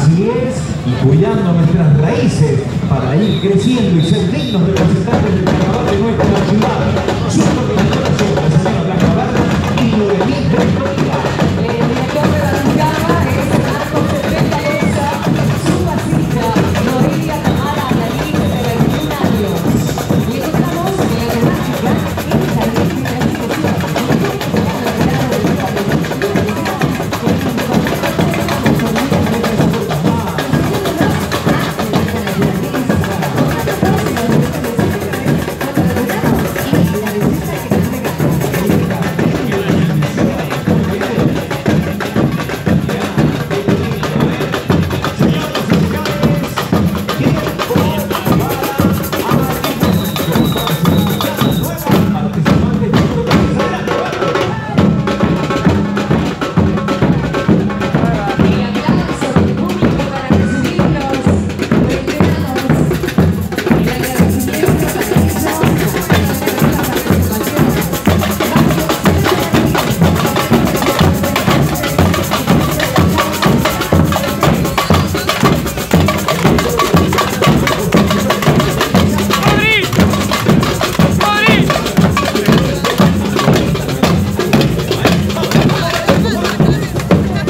Así es, y cuidando nuestras raíces para ir creciendo y ser dignos representantes del carnaval de nuestra ciudad.